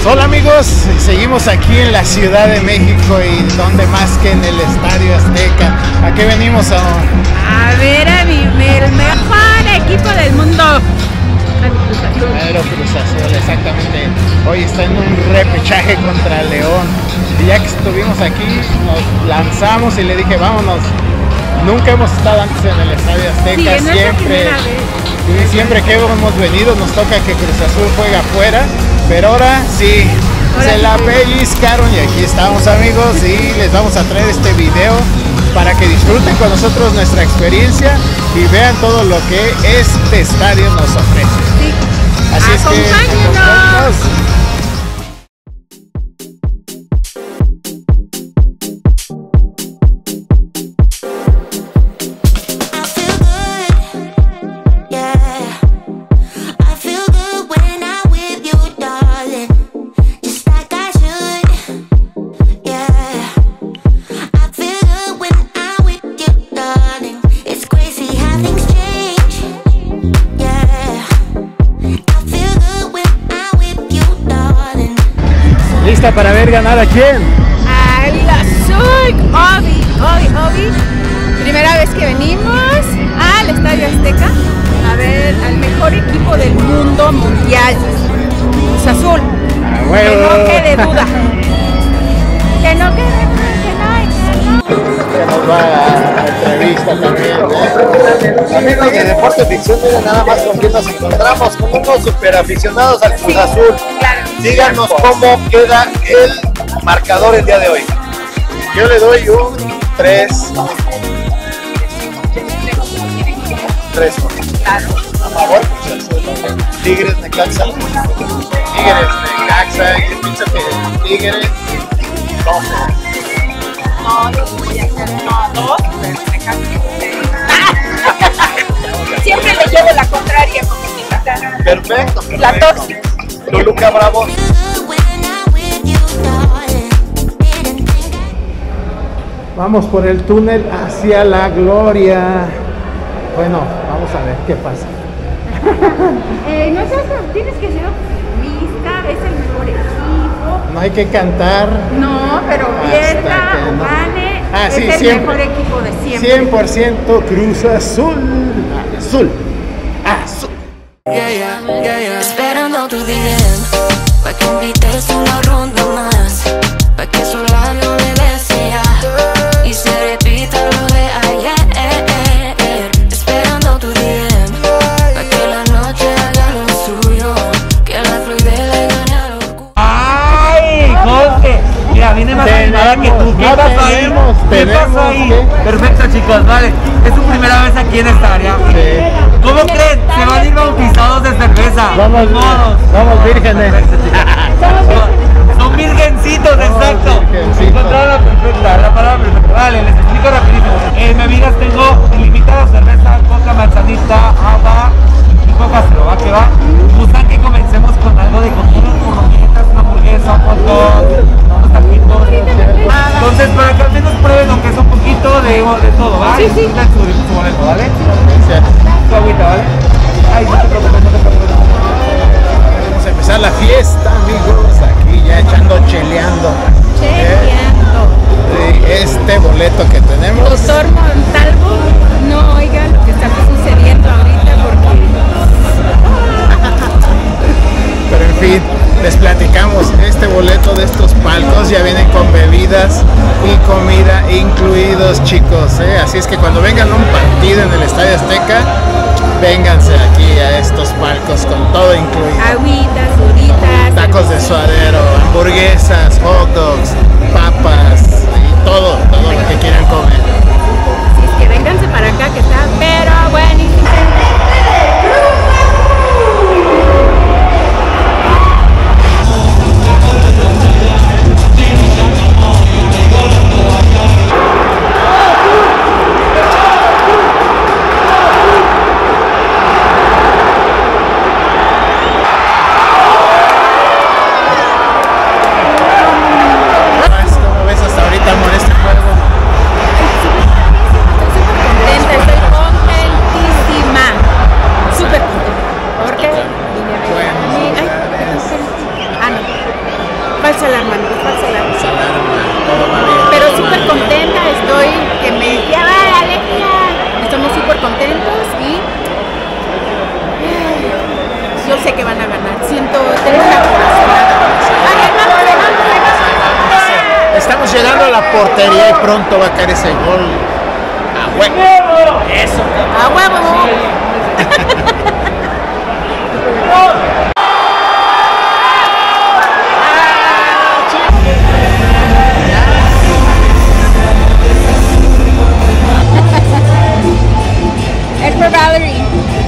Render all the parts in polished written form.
Hola amigos, seguimos aquí en la Ciudad de México y donde más que en el Estadio Azteca. ¿A qué venimos ahora? A ver a el mejor equipo del mundo. Primero Cruz Azul, exactamente. Hoy está en un repechaje contra León. Y ya que estuvimos aquí, nos lanzamos y le dije, vámonos. Nunca hemos estado antes en el Estadio Azteca, sí, siempre que hemos venido nos toca que Cruz Azul juega afuera, pero ahora sí, se la pellizcaron y aquí estamos amigos y les vamos a traer este video para que disfruten con nosotros nuestra experiencia y vean todo lo que este estadio nos ofrece. Sí. Así es que acompáñenos. ¿Lista para ver ganar a quién? Al Azul, Obi. Primera vez que venimos al Estadio Azteca a ver al mejor equipo del mundo mundial, Cruz Azul. Bueno. Que no quede duda. Que no quede duda, Que nos va a entrevista también, Amigos de Deporte Ficción, miren nada más con quién nos encontramos, con unos super aficionados al Cruz Azul. Claro. Díganos cómo queda el marcador el día de hoy. Yo le doy un 3. Claro. A favor, Tigres Necaxa. Yo pienso que Tigres 12. No, yo voy a hacer 2, pero siempre le llevo la contraria porque Perfecto. la tóxica. Toluca Bravo. Vamos por el túnel hacia la gloria. Bueno, vamos a ver qué pasa. No seas, tienes que ser optimista, es el mejor equipo. No hay que cantar. No, pero pierda o no gane, es el siempre. mejor equipo de siempre. 100% Cruz Azul. Azul. Esperando tu DM, pa' que invites una ronda más, pa' que su labio me desea y se repita lo de ayer. Esperando tu DM, pa' que la noche haga lo suyo, que la fluidez le gane al orgullo. ¡Ay, Jorge! Mira, viene más animada que tú. ¿Qué pasó ahí? ¿Qué pasó ahí? Perfecto, chicos, vale. Es su primera vez aquí en esta área. Sí. ¿Cómo creen? Se van a ir bautizados de cerveza. Vamos vírgenes. Son virgencitos, exacto. Encontraron la perfecta, la palabra perfecta. Vale, les explico rapidísimo. En bebidas tengo ilimitada cerveza, coca, manzanita, agua y coca cero, ¿va? ¿Qué va? Gustan que comencemos con algo de comida, burroquetas, una hamburguesa, un hot dog, unos taquitos. Entonces, para que al menos prueben aunque es un poquito de todo, ¿va? Sí. Su momento, ¿vale? Gracias. Tu agüita, ¿vale? Ay, no te preocupes, no te preocupes. Vamos a empezar la fiesta, amigos. Aquí ya cheleando. Este boleto que tenemos. Doctor Montalvo, no oiga lo que está sucediendo ahorita porque... Pero en fin, les platicamos, este boleto de estos palcos ya vienen con bebidas y comida incluidos, chicos, Así es que cuando vengan a un partido en el Estadio Azteca, vénganse aquí a estos palcos con todo incluido. Agüitas, duritas, Tacos de suadero, hamburguesas, hot dogs, papas y todo lo que quieran comer. Así es que vénganse para acá que está pero buenísimo. ¿Cómo ves hasta ahorita, amor, este juego? pronto va a caer ese gol. ¡A huevo! ¡Eso! ¡A huevo! Expert Valerie.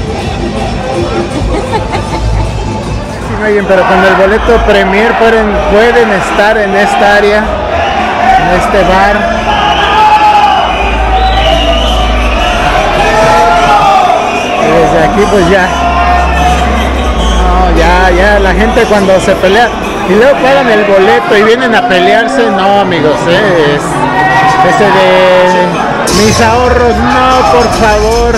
Pero con el boleto Premier pueden estar en esta área, en este bar. Y desde aquí pues ya. No, ya la gente cuando se pelea y luego pagan el boleto y vienen a pelearse, no amigos, ese de mis ahorros, no, por favor.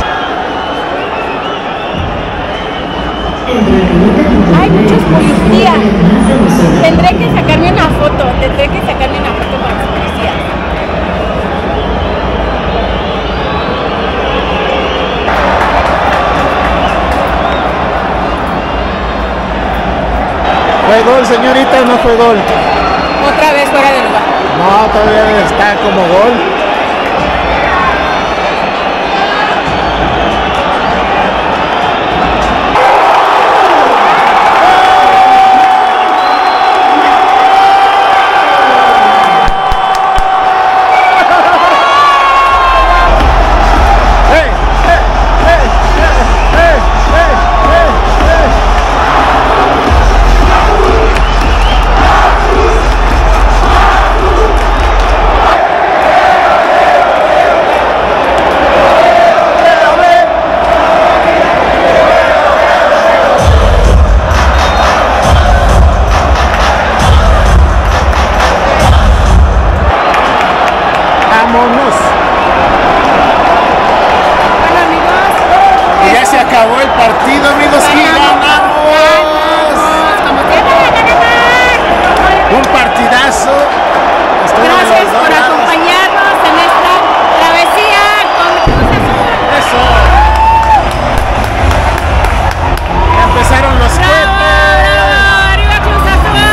Hay muchos policías. Tendré que sacarme una foto con los policías. ¿Fue gol, señorita, o no fue gol? Otra vez fuera de lugar. No, todavía está como gol. Acabó el partido, amigos, y ganamos. Como siempre, ganamos. Un partidazo. Gracias por acompañarnos en esta travesía con Cruz Azul. Eso. Ya empezaron los cohetes. ¡Arriba Cruz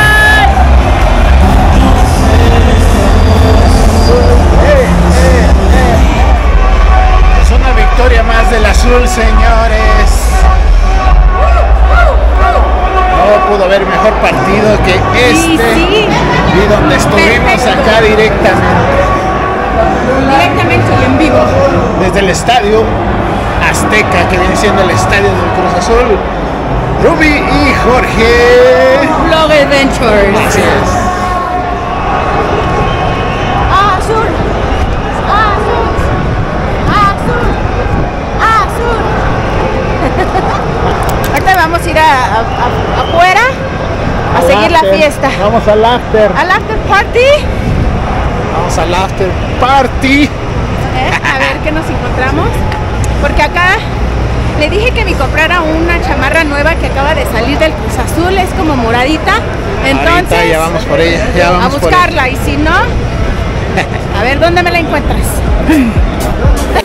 Azul! Es una victoria más del azul, señores. No pudo haber mejor partido que este. Sí. Y donde estuvimos acá directamente Y en vivo. desde el estadio Azteca, que viene siendo el estadio del Cruz Azul. Ruby y Jorge. Vlog Adventures. Así es. Azul. Azul. Azul. Azul. Ahorita vamos a ir afuera a seguir la fiesta. Vamos al after. ¿Al after party? Vamos al after party. A ver qué nos encontramos. Porque acá le dije que me comprara una chamarra nueva que acaba de salir del Cruz Azul. Es como moradita. Entonces, ahorita ya vamos por ella. Ya vamos a buscarla. Y si no, a ver, ¿dónde me la encuentras?